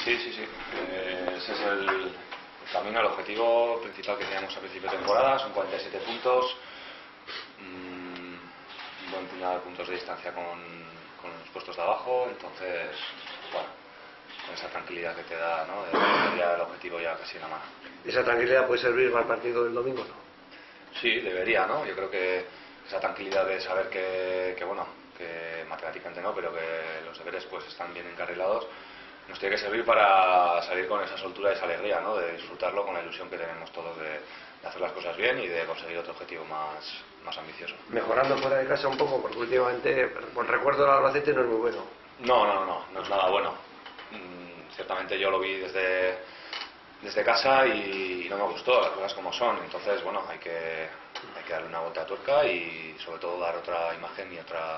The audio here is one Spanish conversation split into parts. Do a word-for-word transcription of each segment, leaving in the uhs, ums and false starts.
Sí, sí, sí. Eh, ese es el, el camino, el objetivo principal que teníamos a principio de temporada. Son cuarenta y siete puntos. Mmm, un buen puñado de puntos de distancia con, con los puestos de abajo. Entonces, bueno, con esa tranquilidad que te da, ¿no? De tener ya el objetivo ya casi en la mano. ¿Esa tranquilidad puede servir para el partido del domingo, no? Sí, debería, ¿no? Yo creo que esa tranquilidad de saber que, que bueno, que matemáticamente no, pero que los deberes pues están bien encarrilados, nos tiene que servir para salir con esa soltura y esa alegría, ¿no? De disfrutarlo con la ilusión que tenemos todos de, de hacer las cosas bien y de conseguir otro objetivo más, más ambicioso. Mejorando fuera de casa un poco, porque últimamente el recuerdo del Albacete no es muy bueno. No, no, no, no es nada bueno. Mm, ciertamente yo lo vi desde, desde casa y no me gustó, las cosas como son. Entonces, bueno, hay que, hay que darle una vuelta a tuerca y sobre todo dar otra imagen y otra...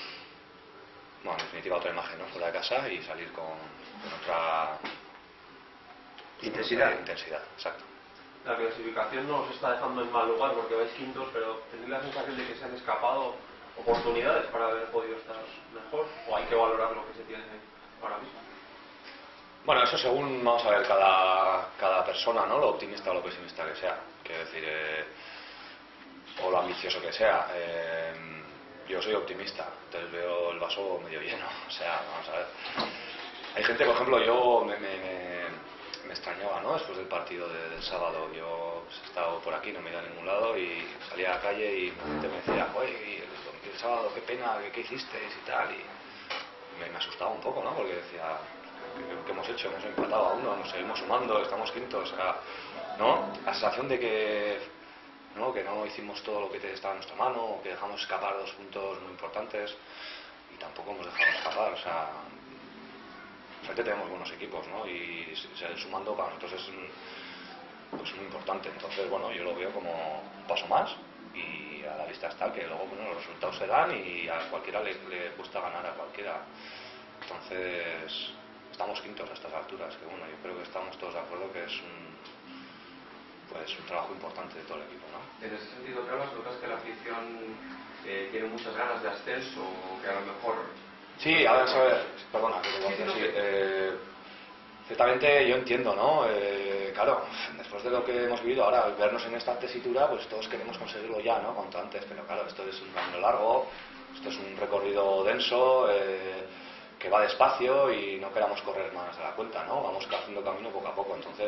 Bueno, en definitiva otra imagen, ¿no? Fuera de casa y salir con, con otra intensidad. Otra intensidad, exacto. La clasificación no os está dejando en mal lugar porque vais quintos, pero ¿tenéis la sensación de que se han escapado oportunidades para haber podido estar mejor? ¿O hay que valorar lo que se tiene ahora mismo? Bueno, eso según, vamos a ver, cada, cada persona, ¿no? Lo optimista o lo pesimista que sea. Quiero decir, eh, o lo ambicioso que sea. Eh, yo soy optimista, entonces veo el vaso medio lleno. O sea, vamos a ver. Hay gente, por ejemplo, yo me, me, me, me extrañaba, ¿no? Después del partido de, del sábado, yo pues, he estado por aquí, no me he ido a ningún lado y salía a la calle y la gente me decía, oye, el, el sábado, qué pena, ¿qué, qué hicisteis y tal? Y me, me asustaba un poco, ¿no? Porque decía, ¿qué, qué hemos hecho? Hemos empatado a uno, nos seguimos sumando, estamos quintos, o sea, ¿no? La sensación de que... ¿no? que no hicimos todo lo que estaba en nuestra mano, que dejamos escapar dos puntos muy importantes y tampoco hemos dejado escapar, o sea, frente tenemos buenos equipos, ¿no? Y seguir sumando para nosotros es pues, muy importante, entonces bueno, yo lo veo como un paso más y a la vista está que luego bueno, los resultados se dan y a cualquiera le, le cuesta ganar a cualquiera, entonces estamos quintos a estas alturas, que bueno, yo creo que estamos todos de acuerdo que es un pues un trabajo importante de todo el equipo, ¿no? En ese sentido, Carlos, ¿notas que la afición eh, tiene muchas ganas de ascenso o que a lo mejor... Sí, a ver, a ver, perdona, que te voy a decir, sí, eh, ciertamente yo entiendo, ¿no? Eh, claro, después de lo que hemos vivido ahora, al vernos en esta tesitura, pues todos queremos conseguirlo ya, ¿no? Cuanto antes, pero claro, esto es un camino largo, esto es un recorrido denso, eh, que va despacio y no queramos correr más de la cuenta, ¿no? Vamos haciendo camino poco a poco, entonces...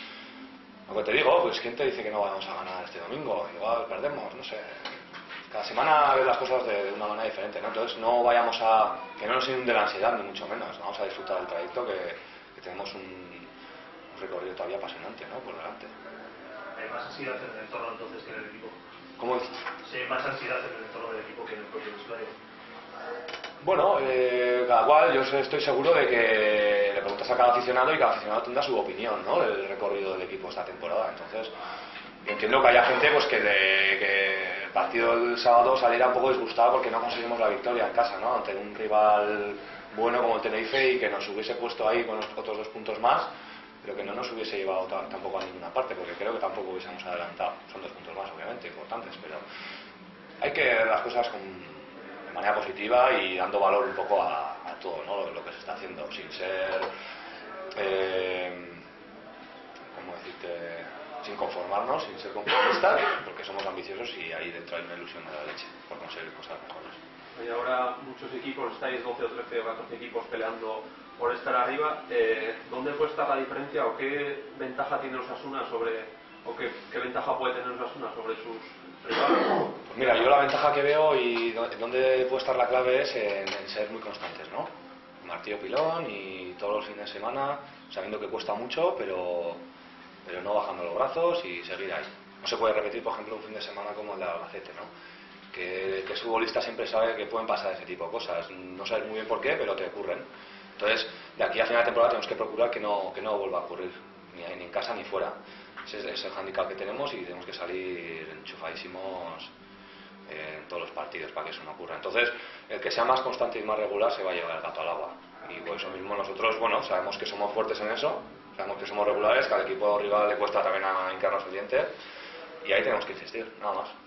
Lo que te digo, pues ¿quién te dice que no vamos a ganar este domingo? Igual perdemos, no sé. Cada semana ves las cosas de una manera diferente, ¿no? Entonces no vayamos a... que no nos inunde la ansiedad, ni mucho menos. Vamos a disfrutar del trayecto, que, que tenemos un, un recorrido todavía apasionante, ¿no? Por delante. Hay más ansiedad en el entorno entonces que en el equipo. ¿Cómo es? Sí, hay más ansiedad en el entorno del equipo que en el propio vestuario. Bueno, eh, cada cual, yo estoy seguro de que le preguntas a cada aficionado y cada aficionado tendrá su opinión, ¿no? Del recorrido del equipo esta temporada. Entonces, yo entiendo que haya gente pues que, de, que el partido del sábado saliera un poco disgustado porque no conseguimos la victoria en casa, ¿no? Ante un rival bueno como el Tenerife y que nos hubiese puesto ahí con otros dos puntos más, pero que no nos hubiese llevado tampoco a ninguna parte, porque creo que tampoco hubiésemos adelantado. Son dos puntos más, obviamente, importantes, pero hay que ver las cosas con... de manera positiva y dando valor un poco a, a todo, ¿no? lo, lo que se está haciendo, sin ser, eh, ¿cómo decirte? Sin conformarnos, sin ser conformistas, porque somos ambiciosos y ahí dentro hay una ilusión de la leche por conseguir cosas mejores. Y ahora muchos equipos, estáis doce o trece o catorce equipos peleando por estar arriba. Eh, ¿Dónde puede estar la diferencia o qué ventaja tiene Osasuna sobre, o qué, qué ventaja puede tener Osasuna sobre sus rivales? Pues mira, yo la ventaja que veo y donde puede estar la clave es en, en ser muy constantes, ¿no? Martillo pilón y todos los fines de semana, sabiendo que cuesta mucho, pero, pero no bajando los brazos y seguir ahí. No se puede repetir, por ejemplo, un fin de semana como el de Albacete, ¿no? Que, que el futbolista siempre sabe que pueden pasar ese tipo de cosas. No sabes muy bien por qué, pero te ocurren. Entonces, de aquí a final de temporada tenemos que procurar que no, que no vuelva a ocurrir, ni, ni en casa ni fuera. Ese es, es el hándicap que tenemos y tenemos que salir enchufadísimos en todos los partidos para que eso no ocurra. Entonces, el que sea más constante y más regular se va a llevar el gato al agua. Y por eso mismo nosotros, bueno, sabemos que somos fuertes en eso, sabemos que somos regulares, que al equipo rival le cuesta también a hincarnos el diente y ahí tenemos que insistir, nada más.